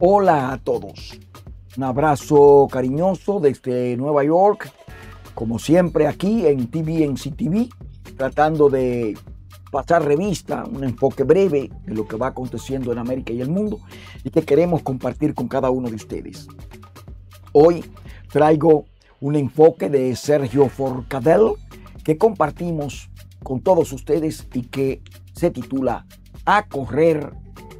Hola a todos, un abrazo cariñoso desde Nueva York, como siempre aquí en TVNC TV, tratando de pasar revista, un enfoque breve de lo que va aconteciendo en América y el mundo y que queremos compartir con cada uno de ustedes. Hoy traigo un enfoque de Sergio Forcadell que compartimos con todos ustedes y que se titula A correr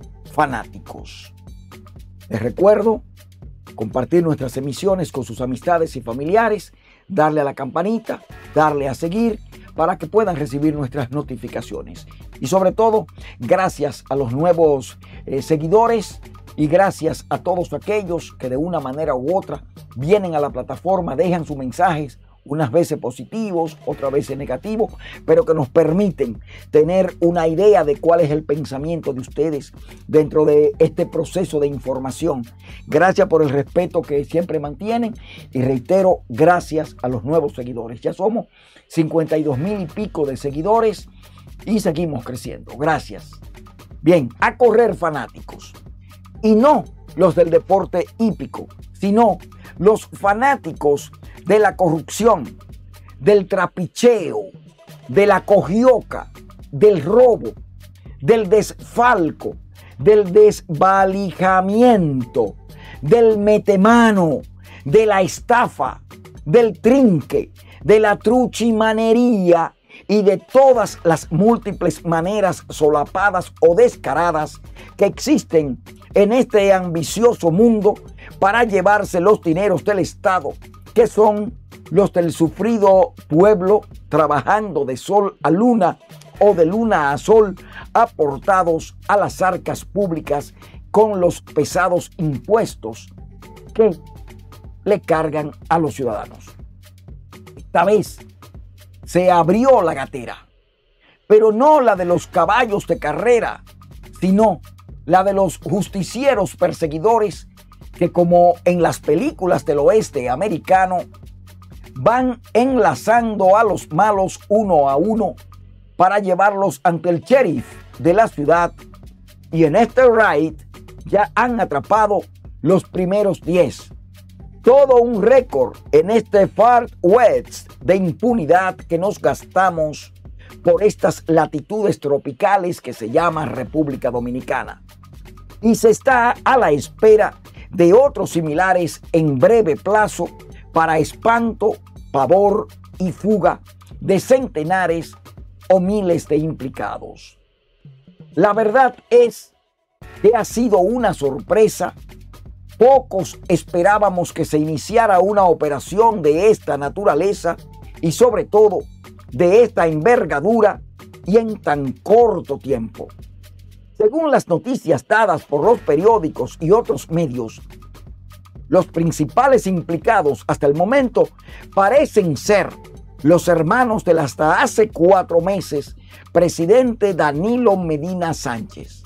fanáticos. Les recuerdo compartir nuestras emisiones con sus amistades y familiares, darle a la campanita, darle a seguir para que puedan recibir nuestras notificaciones. Y sobre todo, gracias a los nuevos seguidores y gracias a todos aquellos que de una manera u otra vienen a la plataforma, dejan sus mensajes, unas veces positivos, otras veces negativos, pero que nos permiten tener una idea de cuál es el pensamiento de ustedes dentro de este proceso de información. Gracias por el respeto que siempre mantienen y reitero, gracias a los nuevos seguidores. Ya somos 52,000 y pico de seguidores y seguimos creciendo. Gracias. Bien, a correr fanáticos. Y no los del deporte hípico, sino los fanáticos de la corrupción, del trapicheo, de la cogioca, del robo, del desfalco, del desvalijamiento, del metemano, de la estafa, del trinque, de la truchimanería y de todas las múltiples maneras solapadas o descaradas que existen en este ambicioso mundo para llevarse los dineros del Estado, que son los del sufrido pueblo trabajando de sol a luna o de luna a sol, aportados a las arcas públicas con los pesados impuestos que le cargan a los ciudadanos. Esta vez se abrió la gatera, pero no la de los caballos de carrera, sino la de los justicieros perseguidores que, como en las películas del oeste americano, van enlazando a los malos uno a uno para llevarlos ante el sheriff de la ciudad, y en este raid ya han atrapado los primeros 10. Todo un récord en este Far West de impunidad que nos gastamos por estas latitudes tropicales que se llama República Dominicana. Y se está a la espera de otros similares en breve plazo para espanto, pavor y fuga de centenares o miles de implicados. La verdad es que ha sido una sorpresa. Pocos esperábamos que se iniciara una operación de esta naturaleza y sobre todo de esta envergadura y en tan corto tiempo. Según las noticias dadas por los periódicos y otros medios, los principales implicados hasta el momento parecen ser los hermanos del hasta hace 4 meses presidente Danilo Medina Sánchez.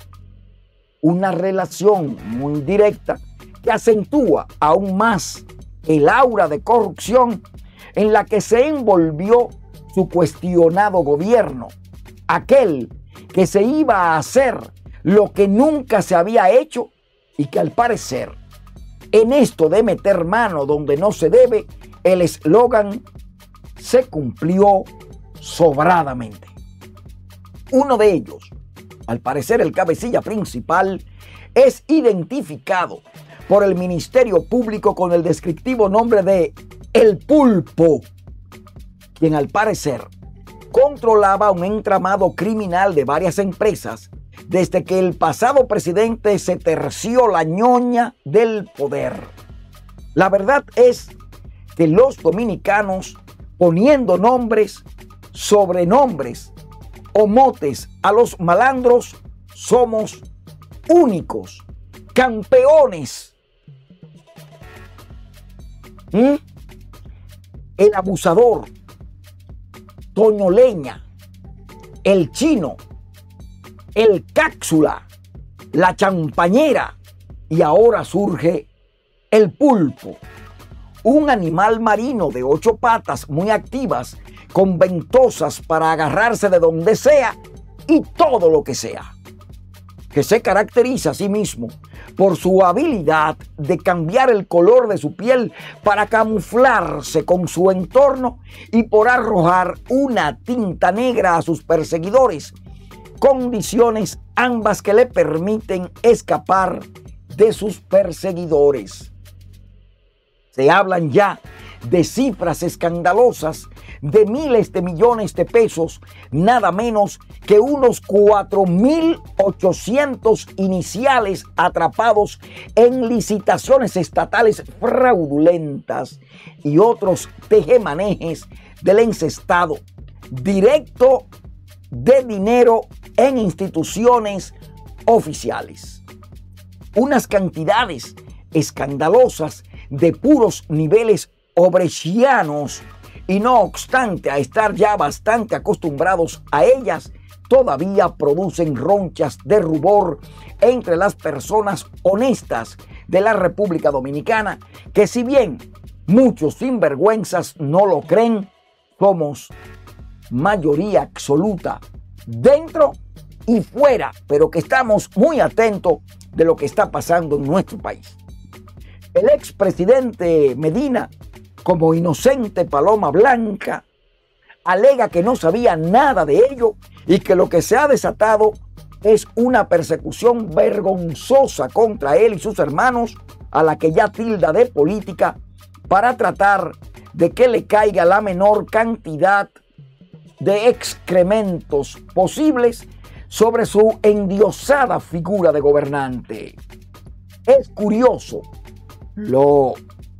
Una relación muy directa que acentúa aún más el aura de corrupción en la que se envolvió su cuestionado gobierno, aquel que se iba a hacer lo que nunca se había hecho y que al parecer, en esto de meter mano donde no se debe, el eslogan se cumplió sobradamente. Uno de ellos, al parecer el cabecilla principal, es identificado por el Ministerio Público con el descriptivo nombre de El Pulpo, quien al parecer controlaba un entramado criminal de varias empresas desde que el pasado presidente se terció la ñoña del poder. La verdad es que los dominicanos, poniendo nombres, sobrenombres o motes a los malandros, somos únicos, campeones. El abusador, Toño Leña, el chino, el cápsula, la champañera y ahora surge el pulpo, un animal marino de 8 patas muy activas con ventosas para agarrarse de donde sea y todo lo que sea. que se caracteriza a sí mismo por su habilidad de cambiar el color de su piel para camuflarse con su entorno y por arrojar una tinta negra a sus perseguidores, condiciones ambas que le permiten escapar de sus perseguidores. Se hablan ya de cifras escandalosas de miles de millones de pesos, nada menos que unos 4.800 iniciales atrapados en licitaciones estatales fraudulentas y otros tejemanejes del encestado directo de dinero en instituciones oficiales. Unas cantidades escandalosas de puros niveles obrechianos, y no obstante a estar ya bastante acostumbrados a ellas, todavía producen ronchas de rubor entre las personas honestas de la República Dominicana, que si bien muchos sinvergüenzas no lo creen, somos mayoría absoluta dentro y fuera, pero que estamos muy atentos de lo que está pasando en nuestro país. El expresidente Medina, como inocente paloma blanca, alega que no sabía nada de ello y que lo que se ha desatado es una persecución vergonzosa contra él y sus hermanos, a la que ya tilda de política, para tratar de que le caiga la menor cantidad de excrementos posibles sobre su endiosada figura de gobernante. Es curioso lo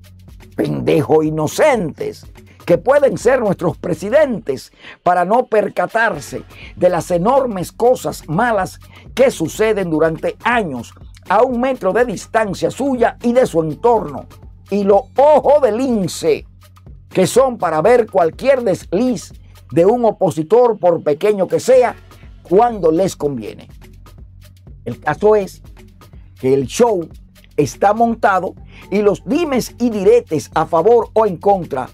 pendejo inocentes que pueden ser nuestros presidentes para no percatarse de las enormes cosas malas que suceden durante años a 1 metro de distancia suya y de su entorno, y los ojos del lince que son para ver cualquier desliz de un opositor, por pequeño que sea, cuando les conviene. El caso es que el show está montado y los dimes y diretes a favor o en contra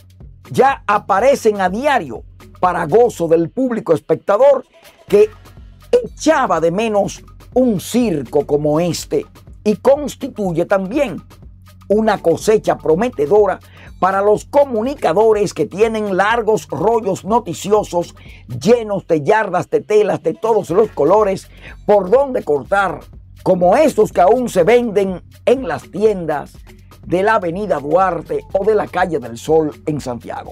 ya aparecen a diario para gozo del público espectador, que echaba de menos un circo como este, y constituye también una cosecha prometedora para los comunicadores que tienen largos rollos noticiosos llenos de yardas de telas de todos los colores por donde cortar, como estos que aún se venden en las tiendas de la Avenida Duarte o de la Calle del Sol en Santiago.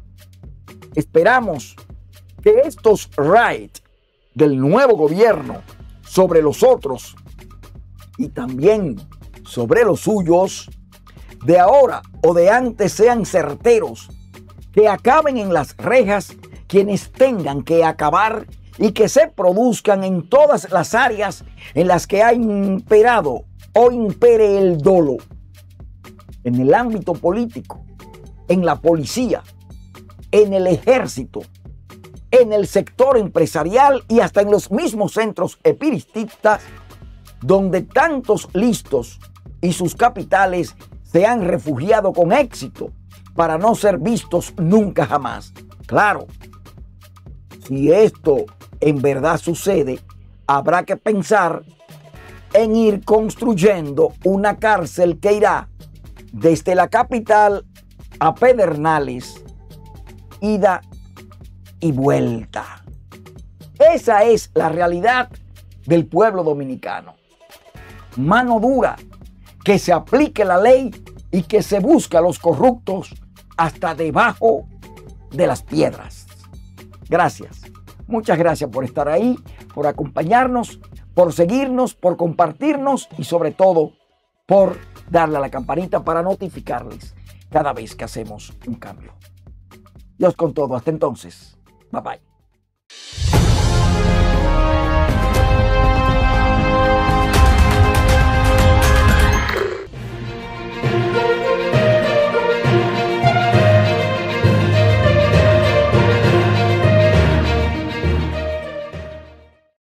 Esperamos que estos raids del nuevo gobierno sobre los otros y también sobre los suyos, de ahora o de antes, sean certeros, que acaben en las rejas quienes tengan que acabar y que se produzcan en todas las áreas en las que ha imperado o impere el dolo. En el ámbito político, en la policía, en el ejército, en el sector empresarial y hasta en los mismos centros espiritistas, donde tantos listos y sus capitales se han refugiado con éxito para no ser vistos nunca jamás. Claro, si esto en verdad sucede, habrá que pensar en ir construyendo una cárcel que irá desde la capital a Pedernales, ida y vuelta. Esa es la realidad del pueblo dominicano. Mano dura, que se aplique la ley y que se busque a los corruptos hasta debajo de las piedras. Gracias. Muchas gracias por estar ahí, por acompañarnos, por seguirnos, por compartirnos y sobre todo por darle a la campanita para notificarles cada vez que hacemos un cambio. Dios con todo. Hasta entonces. Bye bye.